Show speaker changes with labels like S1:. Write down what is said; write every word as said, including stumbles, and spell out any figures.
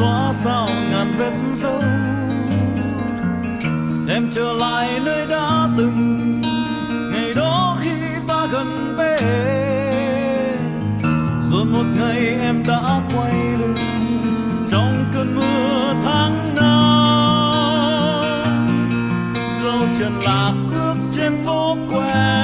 S1: xóa sao ngàn vết dấu. Em trở lại nơi đã từng, ngày đó khi ta gần bên. Rồi một ngày em đã quay lưng trong cơn mưa tháng năm. Dấu chân lạc ước trên phố quen,